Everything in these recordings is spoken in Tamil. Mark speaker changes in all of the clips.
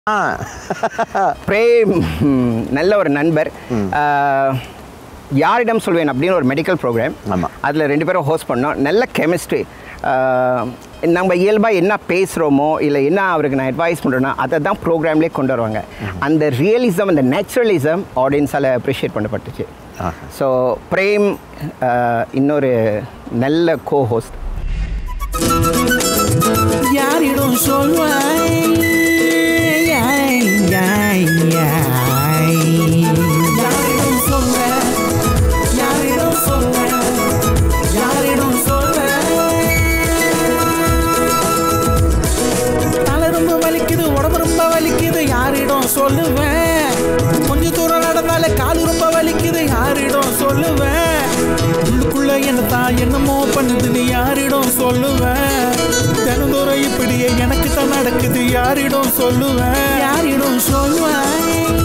Speaker 1: பிரேம் நல்ல ஒரு நண்பர். யாரிடம் சொல்வேன் அப்படின்னு ஒரு மெடிக்கல் ப்ரோக்ராம். ஆமாம், அதில் 2 பேரும் ஹோஸ்ட் பண்ணோம். நல்ல கெமிஸ்ட்ரி. நம்ம இயல்பாக என்ன பேசுகிறோமோ இல்லை என்ன அவருக்கு நான் அட்வைஸ் பண்ணுறேன்னா அதை தான் ப்ரோக்ராம்லேயே கொண்டு வருவாங்க. அந்த ரியலிசம், அந்த நேச்சுரலிசம் ஆடியன்ஸால் அப்ரிஷியேட் பண்ணப்பட்டுச்சு. ஸோ பிரேம் இன்னொரு நல்ல கோ ஹோஸ்ட். யாரிடம் சொல்வாய்
Speaker 2: சொல்லுவேன். கொஞ்சம் தூரம் நடந்தாலே காலு ரொம்ப வலிக்குது, யாரிடம் சொல்லுவேன். உள்ளுக்குள்ள என்னமோ பண்ணுதுன்னு யாரிடம் சொல்லுவேன். தினந்தோறும் இப்படியே எனக்கு தான் நடக்குது, யாரிடம் சொல்லுவேன். யாரிடம் சொல்லுவேன்.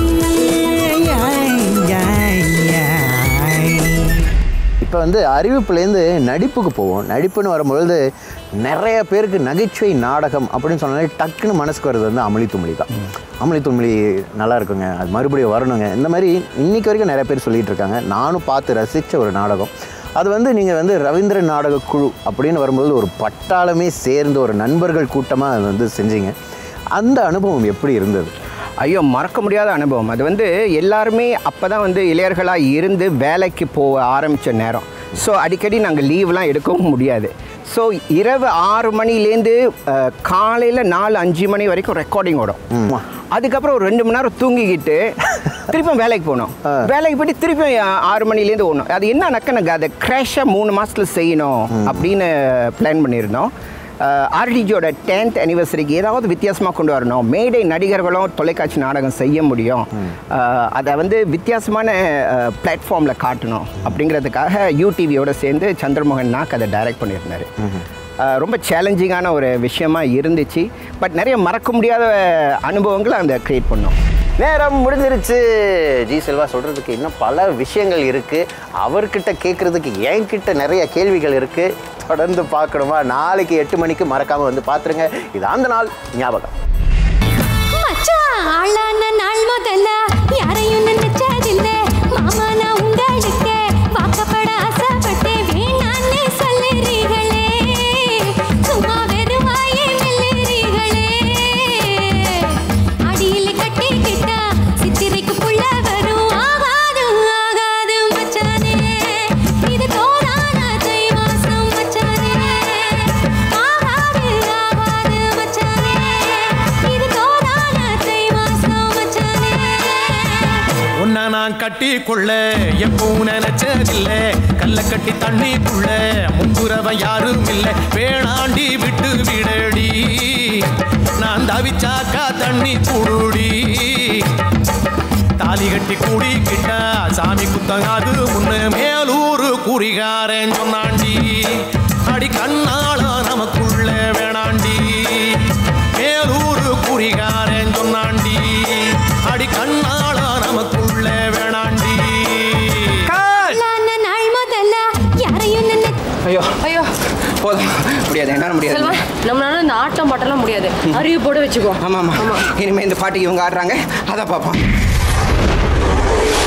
Speaker 3: இப்போ அறிவிப்புலேருந்து நடிப்புக்கு போவோம். நடிப்புன்னு வரும்பொழுது நிறைய பேருக்கு நகைச்சுவை நாடகம் அப்படின்னு சொன்னாலே டக்குன்னு மனசுக்கு வருது அமளி துமளி தான். அமளி துமளி நல்லா இருக்குங்க, அது மறுபடியும் வரணுங்க. இந்த மாதிரி இன்றைக்கி வரைக்கும் நிறைய பேர் சொல்லிகிட்டு இருக்காங்க. நானும் பார்த்து ரசித்த ஒரு நாடகம் அது. நீங்கள் ரவீந்திர நாடக குழு அப்படின்னு வரும்போது ஒரு பட்டாளமே சேர்ந்து ஒரு நண்பர்கள் கூட்டமாக அது செஞ்சீங்க. அந்த அனுபவம் எப்படி இருந்தது?
Speaker 1: ஐயோ, மறக்க முடியாத அனுபவம். அது எல்லாருமே அப்போ தான் இளையர்களாக இருந்து வேலைக்கு போக ஆரம்பித்த நேரம். ஸோ அடிக்கடி நாங்கள் லீவ்லாம் எடுக்கவும் முடியாது. ஸோ இரவு 6 மணிலேருந்து காலையில் 4-5 மணி வரைக்கும் ரெக்கார்டிங் ஓடும். அதுக்கப்புறம் ஒரு 2 மணி நேரம் தூங்கிக்கிட்டு திருப்பியும் வேலைக்கு போகணும். வேலைக்கு போய்ட்டு திருப்பியும் 6 மணிலேருந்து ஓடணும். அது என்னன்னாக்கா நாங்கள் அதை க்ராஷாக 3 மாதத்தில் செய்யணும் அப்படின்னு பிளான் பண்ணியிருந்தோம். ஆர்டிஜியோட 10th anniversary ஏதாவது வித்தியாசமாக கொண்டு வரணும். மேடை நடிகர்களும் தொலைக்காட்சி நாடகம் செய்ய முடியும். அதை வித்தியாசமான பிளாட்ஃபார்மில் காட்டணும் அப்படிங்கிறதுக்காக யூடிவியோட சேர்ந்து சந்திரமோகன் நாக் அதை டைரக்ட் பண்ணியிருந்தார். ரொம்ப சேலஞ்சிங்கான ஒரு விஷயமா இருந்துச்சு. பட் நிறைய மறக்க முடியாத அனுபவங்களை அந்த க்ரியேட் பண்ணோம்.
Speaker 3: நேரம் முடிஞ்சிருச்சு. ஜி செல்வா சொல்கிறதுக்கு இன்னும் பல விஷயங்கள் இருக்குது. அவர்கிட்ட கேட்குறதுக்கு என்கிட்ட நிறைய கேள்விகள் இருக்குது. தொடர்ந்து பார்க்கணுமா? நாளைக்கு 8 மணிக்கு மறக்காமல் பார்த்துருங்க. இது அந்த நாள் ஞாபகம்.
Speaker 2: கட்டிக்குள்ள எப்பவும் நினைச்சதில்ல, கல்ல கட்டி தண்ணிக்குள்ள முங்குறவன் யாரும் இல்லை. வேணாண்டி விட்டு விடடி, நான் தவிச்சாக்கா தண்ணி குடுடி. தாலி கட்டி கூடிக்கிட்டா சாமி குத்தங்காது முன்னு மேலூரு குறிகாரன் சொன்னாண்டி. அடி கண்ணாள நமக்குள்ள வேணாண்டி, மேலூரு குறிகாரன் சொன்னாண்டி. அடி கண்ணாள நமக்குள்ள வேணாண்டி.
Speaker 1: ஐயோ ஐயோ, போதும், முடியாது, என்ன முடியாது.
Speaker 4: நம்மளால இந்த ஆட்டம் பாட்டெல்லாம் முடியாது, அறிவு போட வச்சுக்கோ.
Speaker 1: ஆமாம் ஆமாம், இனிமேல் இந்த பாட்டுக்கு இவங்க ஆடுறாங்க, அதை பார்ப்போம்.